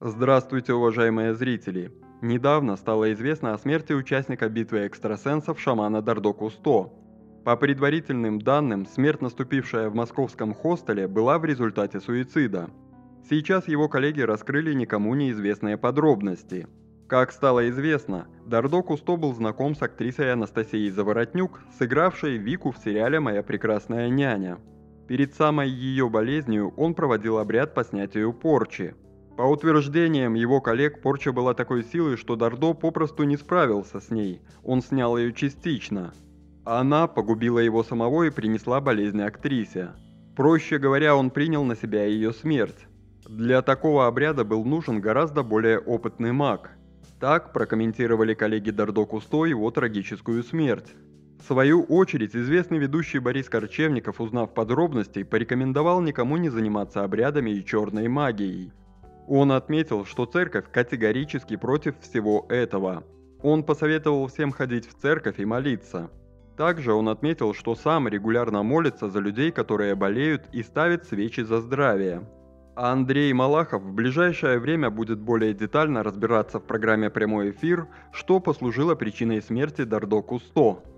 Здравствуйте, уважаемые зрители! Недавно стало известно о смерти участника битвы экстрасенсов шамана Дардо Кусто. По предварительным данным, смерть, наступившая в московском хостеле, была в результате суицида. Сейчас его коллеги раскрыли никому неизвестные подробности. Как стало известно, Дардо Кусто был знаком с актрисой Анастасией Заворотнюк, сыгравшей Вику в сериале «Моя прекрасная няня». Перед самой ее болезнью он проводил обряд по снятию порчи. По утверждениям его коллег, порча была такой силой, что Дардо попросту не справился с ней, он снял ее частично. Она погубила его самого и принесла болезнь актрисе. Проще говоря, он принял на себя ее смерть. Для такого обряда был нужен гораздо более опытный маг. Так прокомментировали коллеги Дардо Кусто его трагическую смерть. В свою очередь, известный ведущий Борис Корчевников, узнав подробности, порекомендовал никому не заниматься обрядами и черной магией. Он отметил, что церковь категорически против всего этого. Он посоветовал всем ходить в церковь и молиться. Также он отметил, что сам регулярно молится за людей, которые болеют, и ставит свечи за здравие. А Андрей Малахов в ближайшее время будет более детально разбираться в программе «Прямой эфир», что послужило причиной смерти Дардо Кусто.